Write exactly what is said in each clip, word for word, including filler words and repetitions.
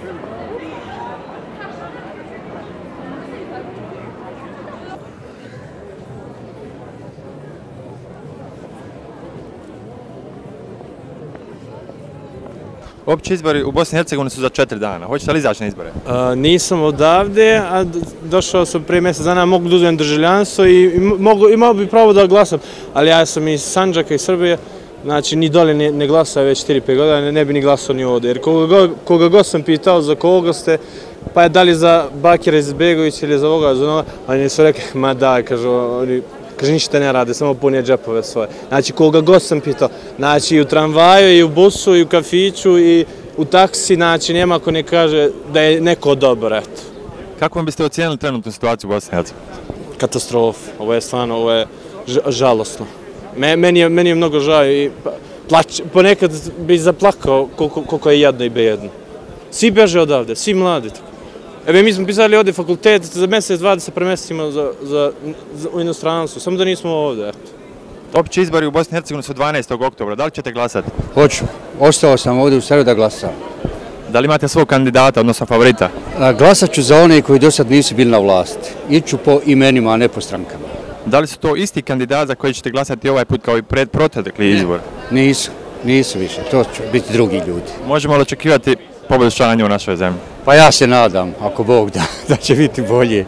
Opći izbori u Bosni i Hercegovini su za četiri dana. Hoćete li izaći na izbore? A, nisam odavde, a došao sam prije mjesec dana, mogu da uzmem državljanstvo i, i mogu, imao bi pravo da glasam, ali ja sam iz Sandžaka i Srbije, znači ni dolje ne, ne glasao već četiri pet godina, ne, ne bi ni glasao ni ovdje. Jer koga god, koga god sam pitao za koga ste, pa je da li za Bakira Izetbegovića ili za ovoga, za onoga, oni su rekli, ma da, kažu, oni, kaže, ništa ne rade, samo punije džepove svoje. Znači, koga god sam pitao, znači i u tramvaju, i u busu, i u kafiću, i u taksi, znači, nema ko ne kaže da je neko dobar, eto. Kako vam biste ocijenili trenutnu situaciju u Bosni i Hercegovini? Katastrofa, ovo je stvarno, ovo je žalosno. Meni je, meni je mnogo žao i plać, ponekad bi zaplakao koliko, koliko je jadno i bejedno. Svi beže odavde, svi mladi. Evo, mi smo pisali ovdje fakultet za mjesec, dva da se premestimo za, za, za, u inostranstvu, samo da nismo ovdje. Opći izbori u Bosni i Hercegovini su dvanaestog oktobra, da li ćete glasati? Hoću, ostao sam ovdje u Staru da glasam. Da li imate svog kandidata, odnosno favorita? A, glasat ću za one koji do sad nisu bili na vlasti. Iću po imenima, a ne po strankama. Da li su to isti kandidati za koji ćete glasati ovaj put kao i pred protekli izbor? Nisu, nisu više, to će biti drugi ljudi. Možemo li očekivati poboljšanje u našoj zemlji? Pa ja se nadam, ako Bog da, da će biti bolje.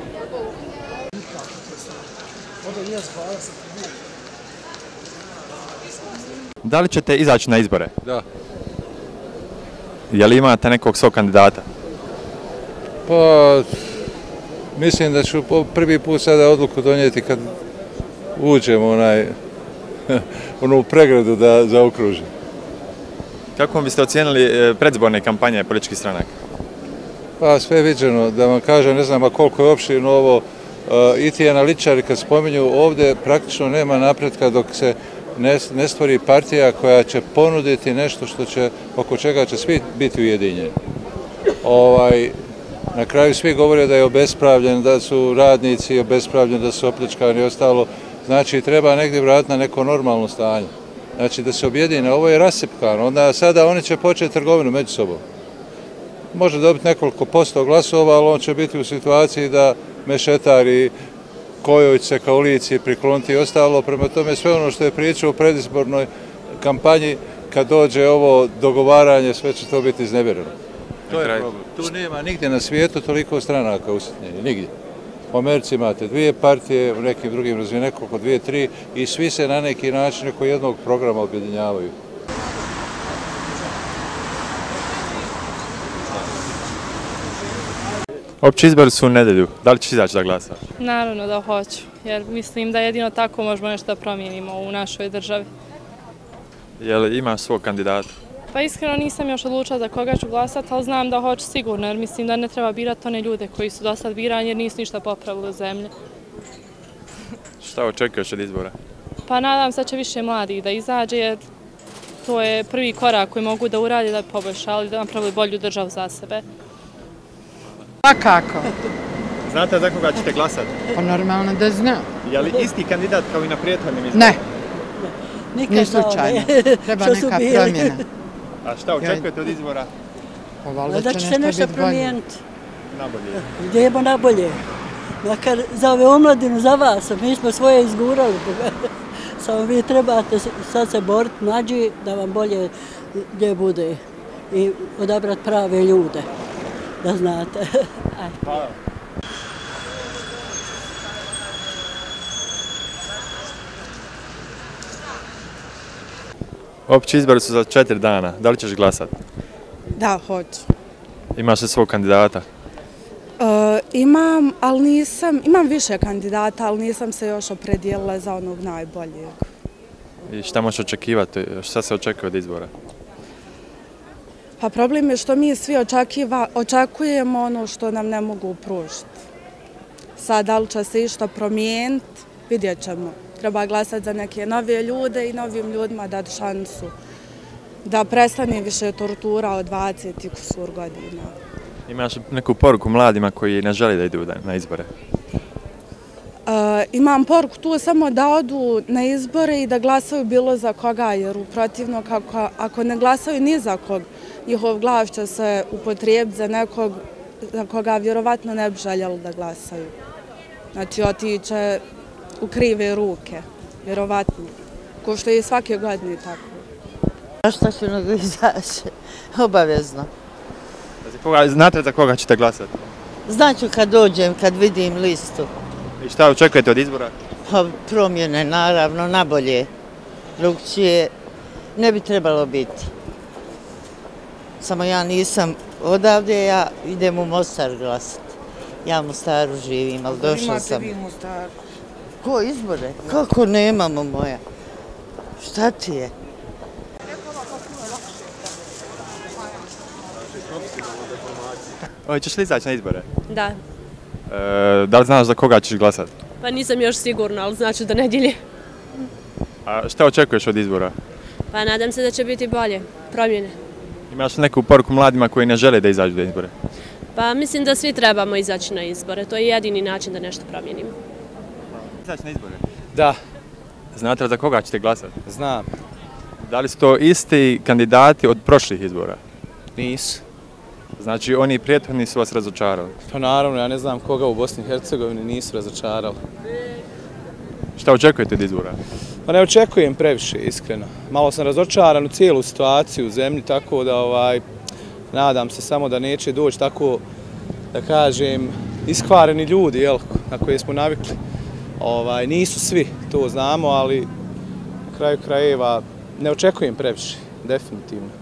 Da li ćete izaći na izbore? Da. Je li imate nekog svog kandidata? Pa, mislim da ću prvi put sada odluku donijeti kad uđem u onaj, onu pregradu da zaokružim. Kako vam biste ocijenili predzborne kampanje političkih stranaka? Pa sve je viđeno, da vam kažem, ne znam koliko je opširno ovo, i ti analitičari kad spominju ovdje praktično nema napretka dok se ne, ne stvori partija koja će ponuditi nešto što će, oko čega će svi biti ujedinjeni. Ovaj, na kraju svi govore da je obespravljen, da su radnici obespravljeni, da su opljačkani i ostalo. Znači treba negdje vratiti na neko normalno stanje. Znači da se objedine, ovo je rasipkano, onda sada oni će početi trgovinu među sobom. Može dobiti nekoliko posto glasova, ali on će biti u situaciji da mešetari kojoj će se ka ulici prikloniti i ostalo. Prema tome sve ono što je pričao u predizbornoj kampanji, kad dođe ovo dogovaranje, sve će to biti iznevjereno. To je problem. Tu nema nigdje na svijetu toliko stranaka usitnjeni, nigdje. U Americi imate dvije partije, u nekim drugim razvijem nekoliko, dvije, tri i svi se na neki način oko jednog programa objedinjavaju. Opći izbori su u nedelju, da li ćeš izaći da glasa? Naravno da hoću, jer mislim da jedino tako možemo nešto da promijenimo u našoj državi. Je li imaš svog kandidata? Pa iskreno nisam još odlučila za koga ću glasati, ali znam da hoću sigurno, jer mislim da ne treba birati one ljude koji su do sad birani jer nisu ništa popravili u zemlji. Šta očekuješ od izbora? Pa nadam se da će više mladih da izađe, jer to je prvi korak koji mogu da uradi da bi poboljšali, da napravili bolju državu za sebe. Pa kako? Znate za koga ćete glasati? Pa normalno da znam. Je li isti kandidat kao i na prethodnim izborima? Ne. Ni slučajno. Treba neka promjena. A šta očekujete od izbora? Pa valjda Da će se nešto promijeniti. Nabolje. Idemo nabolje. Makar za ove omladinu, za vas, mi smo svoje izgurali. Samo vi trebate sad se boriti mlađi da vam bolje gdje bude i odabrati prave ljude, da znate. Hvala. Opći izbori su za četiri dana. Da li ćeš glasati? Da, hoću. Imaš li svog kandidata? Uh, imam, ali nisam, imam više kandidata, ali nisam se još opredijelila za onog najboljeg. I šta možeš očekivati? Šta se očekuje od izbora? Pa problem je što mi svi očekiva, očekujemo ono što nam ne mogu pružiti. Sad, da li će se išta promijeniti, vidjet ćemo. Treba glasati za neke nove ljude i novim ljudima dati šansu da prestane više tortura od dvadeset i kusur godina. Imaš neku poruku mladima koji ne žele da idu na izbore? Uh, imam poruku tu samo da odu na izbore i da glasaju bilo za koga, jer u protivno ako ne glasaju ni za kog, njihov glas će se upotrijebiti za nekog za koga vjerovatno ne bi željeli da glasaju. Znači, otiće u krive ruke, vjerovatno, ko što je i svake godine tako. A šta ću nego izaći? Obavezno. Znate za koga ćete glasati? Znaću kad dođem, kad vidim listu. I šta očekujete od izbora? Promjene, naravno, na bolje. Drugčije ne bi trebalo biti. Samo ja nisam odavde, ja idem u Mostar glasati. Ja u Mostaru živim, ali došla sam. Imate vi Mostaru? Ko, izbore? Kako nemamo moja? Šta ti je? Ćeš li izaći na izbore? Da. Da li znaš za koga ćeš glasati? Pa nisam još sigurna, ali znaću do nedjelje. A šta očekuješ od izbora? Pa nadam se da će biti bolje, promjene. Imaš li neku poruku mladima koji ne žele da izađu na izbore? Pa mislim da svi trebamo izaći na izbore, to je jedini način da nešto promijenimo. Izaći na izbore? Da. Znate li za koga ćete glasati? Znam. Da li su to isti kandidati od prošlih izbora? Nisu. Znači, oni prethodni su vas razočarali? Pa naravno, ja ne znam koga u Bosni i Hercegovini nisu razočarali. Šta očekujete od izbora? Pa ne očekujem previše, iskreno. Malo sam razočaran u cijelu situaciju u zemlji, tako da ovaj, nadam se samo da neće doći tako, da kažem, iskvareni ljudi, jel, na koje smo navikli. Ovaj, nisu svi, to znamo, ali na kraju krajeva ne očekujem previše, definitivno.